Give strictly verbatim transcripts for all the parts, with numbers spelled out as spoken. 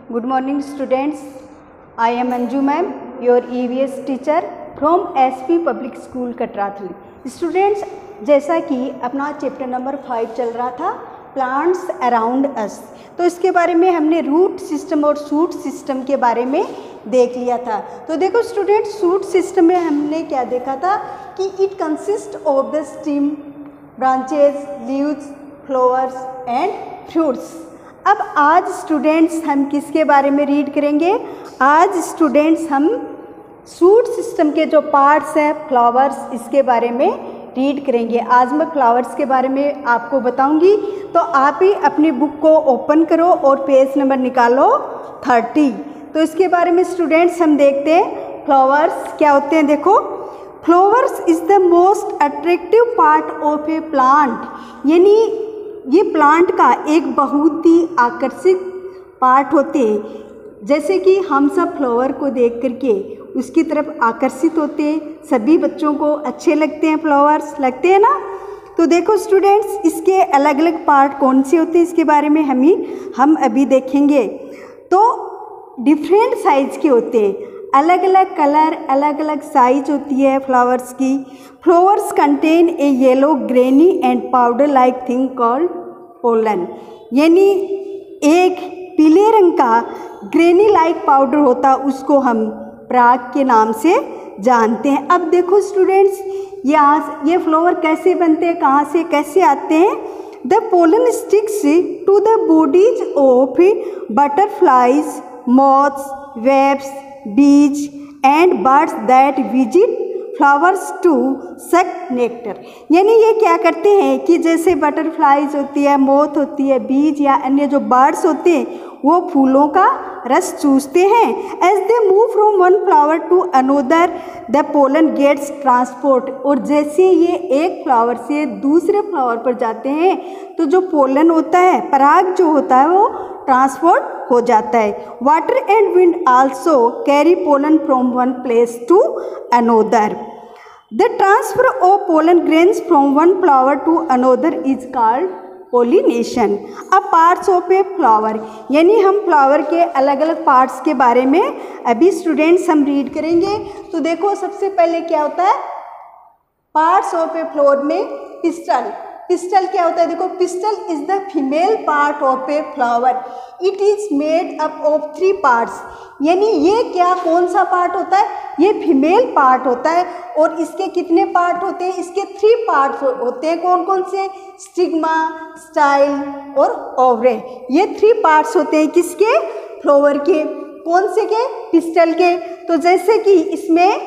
Good morning students. I am Anju ma'am, your E V S teacher from S P Public School Katrathli. Students, जैसा कि अपना chapter number five चल रहा था plants around us, तो इसके बारे में हमने रूट सिस्टम और शूट सिस्टम के बारे में देख लिया था। तो देखो स्टूडेंट्स, शूट सिस्टम में हमने क्या देखा था कि it consist of the stem, branches, leaves, flowers and fruits. अब आज स्टूडेंट्स हम किसके बारे में रीड करेंगे? आज स्टूडेंट्स हम शूट सिस्टम के जो पार्ट्स हैं, फ्लावर्स, इसके बारे में रीड करेंगे। आज मैं फ्लावर्स के बारे में आपको बताऊंगी, तो आप ही अपनी बुक को ओपन करो और पेज नंबर निकालो थर्टी। तो इसके बारे में स्टूडेंट्स हम देखते हैं फ्लावर्स क्या होते हैं। देखो, flowers is the most attractive part of a plant, यानी ये प्लांट का एक बहुत ही आकर्षक पार्ट होते हैं। जैसे कि हम सब फ्लावर को देख करके उसकी तरफ आकर्षित होते हैं, सभी बच्चों को अच्छे लगते हैं, फ्लावर्स लगते हैं ना। तो देखो स्टूडेंट्स, इसके अलग अलग पार्ट कौन से होते हैं इसके बारे में हम ही हम अभी देखेंगे। तो डिफरेंट साइज के होते हैं, अलग अलग कलर, अलग अलग साइज होती है फ्लावर्स की। Flowers contain a yellow grainy and powder like thing called pollen, यानी एक पीले रंग का ग्रेनी लाइक पाउडर होता, उसको हम पराग के नाम से जानते हैं। अब देखो स्टूडेंट्स, यहाँ ये फ्लावर कैसे बनते हैं, कहाँ से कैसे आते हैं? The pollen sticks to the bodies of butterflies, moths, webs, bees and birds that visit flowers to suck nectar, यानी ये क्या करते हैं कि जैसे बटरफ्लाइज होती है, मोथ होती है, बीज या अन्य जो बर्ड्स होते हैं वो फूलों का रस चूसते हैं। As they move from one flower to another the pollen gets transport, और जैसे ये एक फ्लावर से दूसरे फ्लावर पर जाते हैं तो जो पोलन होता है, पराग जो होता है, वो ट्रांसपोर्ट हो जाता है। Water and wind also carry pollen from one place to another. The transfer of pollen grains from one flower to another is called pollination. अब पार्ट्स ऑफ ए फ्लावर, यानी हम फ्लावर के अलग अलग पार्ट्स के बारे में अभी स्टूडेंट्स हम रीड करेंगे। तो देखो, सबसे पहले क्या होता है पार्ट्स ऑफ ए फ्लावर में? पिस्टल। पिस्टल क्या होता है? देखो, pistil is the female part of a flower. It is made up of three parts, यानी ये क्या कौन सा पार्ट होता है? ये फीमेल पार्ट होता है। और इसके कितने पार्ट होते हैं? इसके थ्री पार्ट होते हैं। कौन कौन से? स्टिग्मा, स्टाइल और ओवरे, ये थ्री पार्ट्स होते हैं किसके? फ्लावर के। कौन से के? पिस्टल के। तो जैसे कि इसमें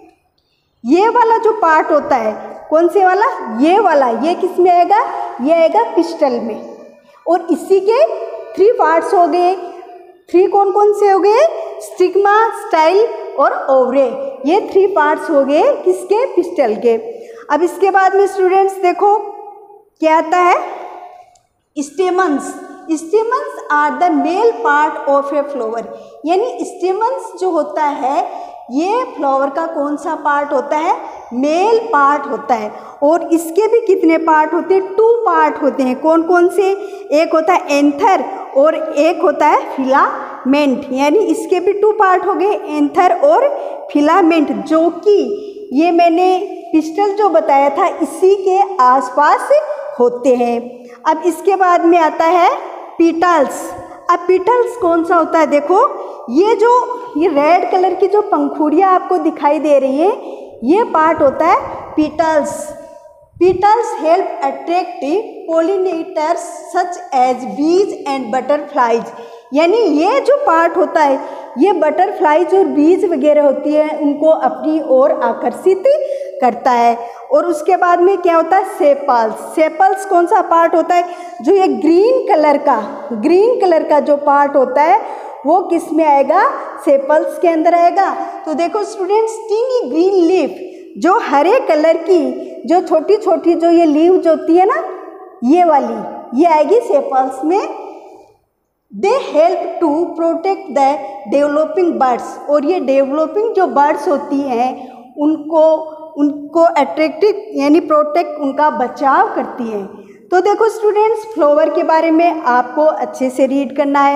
ये वाला जो पार्ट होता है, कौन से वाला? ये वाला, ये किस में आएगा? ये आएगा पिस्टल में। और इसी के थ्री पार्ट्स हो गए। थ्री कौन कौन से हो गए? स्टिग्मा, स्टाइल और ओवरे, ये थ्री पार्ट्स हो गए किसके? पिस्टल के। अब इसके बाद में स्टूडेंट्स देखो क्या आता है? Stamens. Stamens are the male part of a flower, यानी स्टेमन्स जो होता है ये फ्लावर का कौन सा पार्ट होता है? मेल पार्ट होता है। और इसके भी कितने पार्ट होते हैं? टू पार्ट होते हैं। कौन कौन से? एक होता है एंथर और एक होता है फिलामेंट, यानी इसके भी टू पार्ट हो गए, एंथर और फिलामेंट, जो कि ये मैंने पिस्टल जो बताया था इसी के आसपास होते हैं। अब इसके बाद में आता है पीटल्स। अब पीटल्स कौन सा होता है? देखो, ये जो ये रेड कलर की जो पंखुड़ियाँ आपको दिखाई दे रही है, ये पार्ट होता है petals. Petals help attract pollinators such as bees and butterflies, यानी ये जो पार्ट होता है ये बटरफ्लाइज और बीज वगैरह होती है उनको अपनी ओर आकर्षित करता है। और उसके बाद में क्या होता है? सेपल्स। सेपल्स कौन सा पार्ट होता है? जो ये ग्रीन कलर का ग्रीन कलर का जो पार्ट होता है वो किस में आएगा? सेपल्स के अंदर आएगा। तो देखो स्टूडेंट्स, टीनी ग्रीन लीफ, जो हरे कलर की जो छोटी छोटी जो ये लीव्स होती है ना, ये वाली, ये आएगी सेपल्स में। They help to protect the developing buds, और ये डेवलपिंग जो बर्ड्स होती हैं उनको उनको अट्रैक्टिव यानी प्रोटेक्ट, उनका बचाव करती हैं। तो देखो स्टूडेंट्स, फ्लावर के बारे में आपको अच्छे से रीड करना है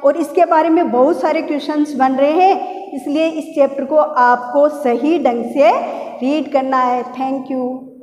और इसके बारे में बहुत सारे क्वेश्चंस बन रहे हैं, इसलिए इस चैप्टर को आपको सही ढंग से रीड करना है। Thank you.